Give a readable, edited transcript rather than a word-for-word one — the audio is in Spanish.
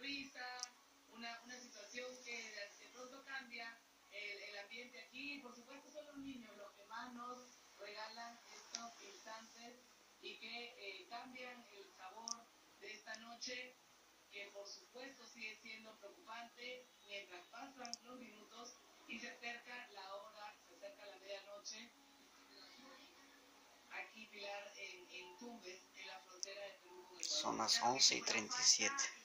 sonrisa, una situación que de pronto cambia el ambiente aquí. Por supuesto son los niños los que más nos regalan estos instantes y que cambian el sabor de esta noche, que por supuesto sigue siendo preocupante mientras pasan los minutos y se acerca la hora, se acerca la medianoche. Aquí, Pilar, en Tumbes, en la frontera de Perú con Ecuador. Son las 11:37.